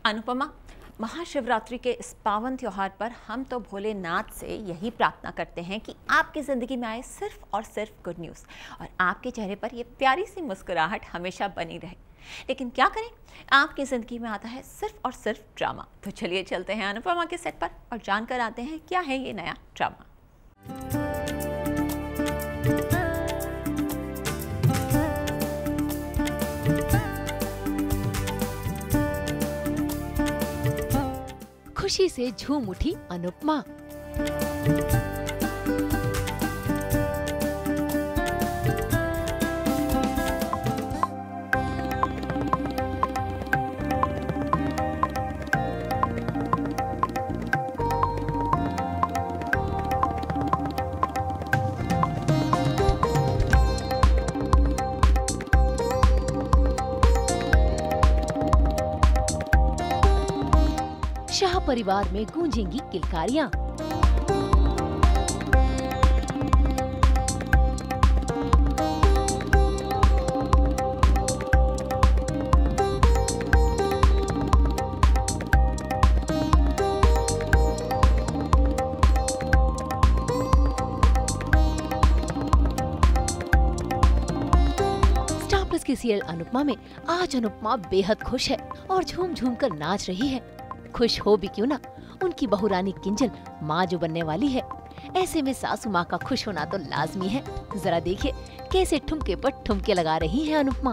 अनुपमा, महाशिवरात्रि के इस पावन त्योहार पर हम तो भोलेनाथ से यही प्रार्थना करते हैं कि आपकी ज़िंदगी में आए सिर्फ और सिर्फ गुड न्यूज़ और आपके चेहरे पर ये प्यारी सी मुस्कुराहट हमेशा बनी रहे। लेकिन क्या करें, आपकी ज़िंदगी में आता है सिर्फ और सिर्फ ड्रामा। तो चलिए चलते हैं अनुपमा के सेट पर और जानकर आते हैं क्या है ये नया ड्रामा। खुशी से झूम उठी अनुपमा। शाह परिवार में गूंजेंगी किलकारियां। स्टार प्लस के सीरियल अनुपमा में आज अनुपमा बेहद खुश है और झूम झूम कर नाच रही है। खुश हो भी क्यों ना, उनकी बहू रानी किंजल माँ जो बनने वाली है। ऐसे में सासू माँ का खुश होना तो लाजमी है। जरा देखिए कैसे ठुमके पर ठुमके लगा रही है अनुपमा।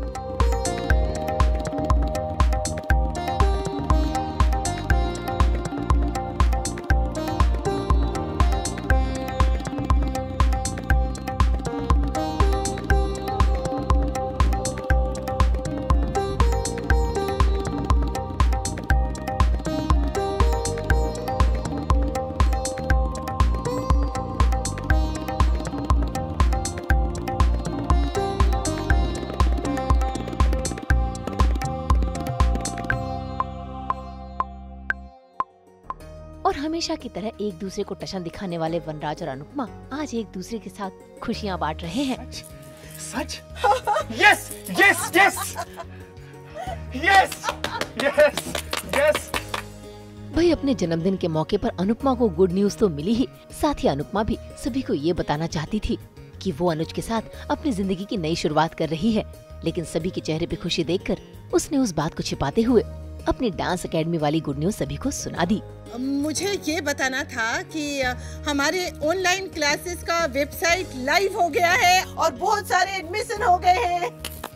और हमेशा की तरह एक दूसरे को टशन दिखाने वाले वनराज और अनुपमा आज एक दूसरे के साथ खुशियां बांट रहे हैं। सच? Yes yes yes yes yes yes. भाई अपने जन्मदिन के मौके पर अनुपमा को गुड न्यूज तो मिली ही, साथ ही अनुपमा भी सभी को ये बताना चाहती थी कि वो अनुज के साथ अपनी जिंदगी की नई शुरुआत कर रही है। लेकिन सभी के चेहरे पे खुशी देखकर उसने उस बात को छिपाते हुए अपनी डांस एकेडमी वाली गुड न्यूज सभी को सुना दी। मुझे ये बताना था कि हमारे ऑनलाइन क्लासेस का वेबसाइट लाइव हो गया है और बहुत सारे एडमिशन हो गए हैं।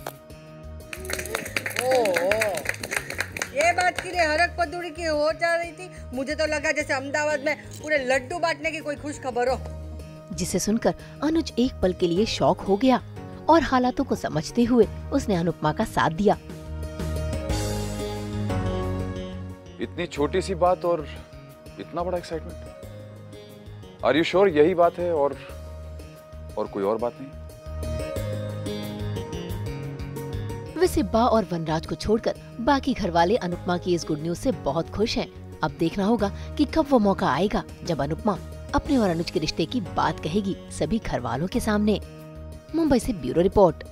ये बात की हरक पदुड़ी की हो जा रही थी। मुझे तो लगा जैसे अहमदाबाद में पूरे लड्डू बांटने की कोई खुश खबर हो। जिसे सुनकर अनुज एक पल के लिए शॉक हो गया और हालातों को समझते हुए उसने अनुपमा का साथ दिया। इतनी छोटी सी बात और इतना बड़ा एक्साइटमेंट। आर यू श्योर यही बात है और कोई और बात नहीं? वैसे बा और वनराज को छोड़कर बाकी घर वाले अनुपमा की इस गुड न्यूज से बहुत खुश हैं। अब देखना होगा कि कब वो मौका आएगा जब अनुपमा अपने और अनुज के रिश्ते की बात कहेगी सभी घर वालों के सामने। मुंबई से ब्यूरो रिपोर्ट।